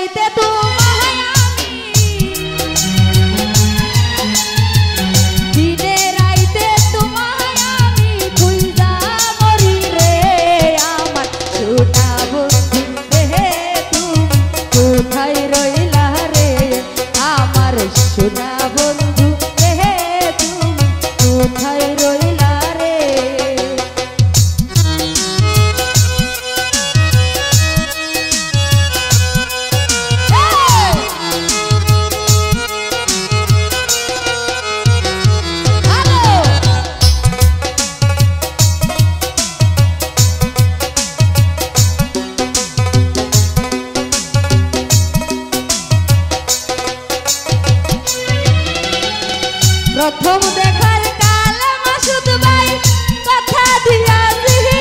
রাইতে তোমায় আমি দিনে রাইতে তোমায় আমি খুঁজা মরি রে আমার সোনা বন্ধু রে তুমি কোথায় রইলা রে আমার সোনা বন্ধু রে তুমি কোথায় রইলা রে প্রথম দেখার কালে মাসুদ ভাই কথা দিয়াছিলে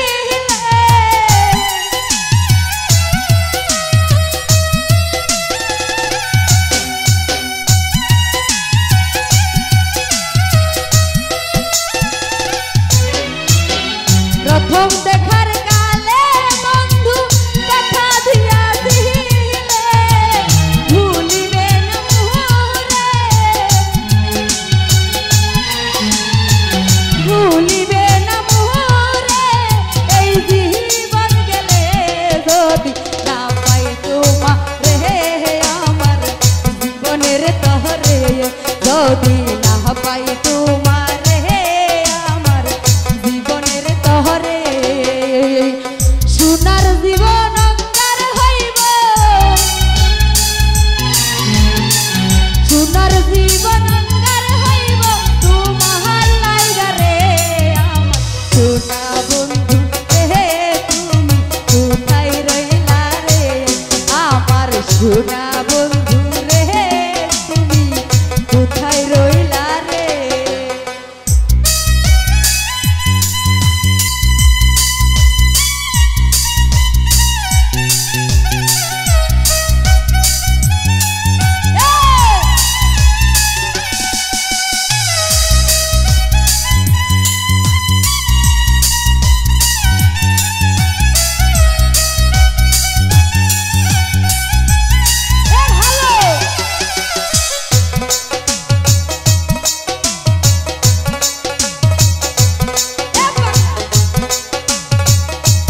প্রথম দেখার কালে বন্ধু কথা দিয়াছিলে ভুলিবে না মোরে ভুলিবে না মোরে এই জীবন গেলে যদি না পাই তোমারে আমার জীবনের তহরে যদি না পাই তোমারে আমার জীবনের তহরে সোনার জীবন অঙ্গার হইব সোনার জীবন অঙ্গার হইব তোমার লাইগা রে আমার সোনা বন্ধু রে তুমি কোথায় রইলা রে আমার সোনা বন্ধু রে তুমি কোথায় রইলা রে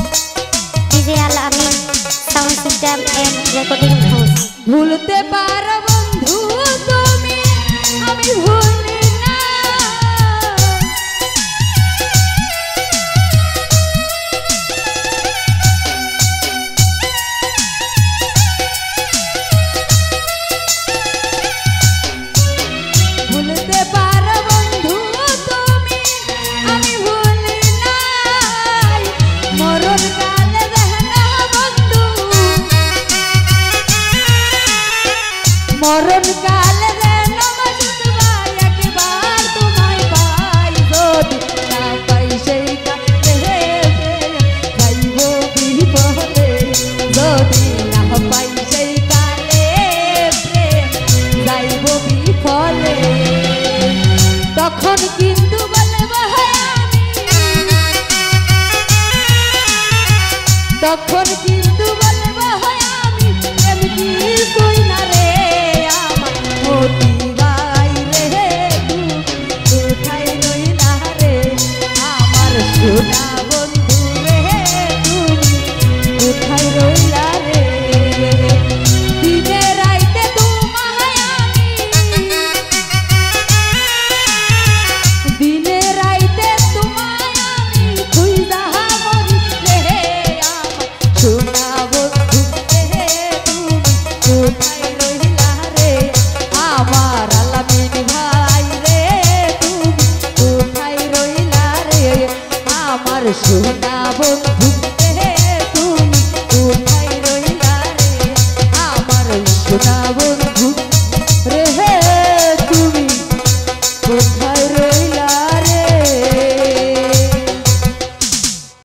DJ Al Amin Sound System and Recording House. ভুলতে পারো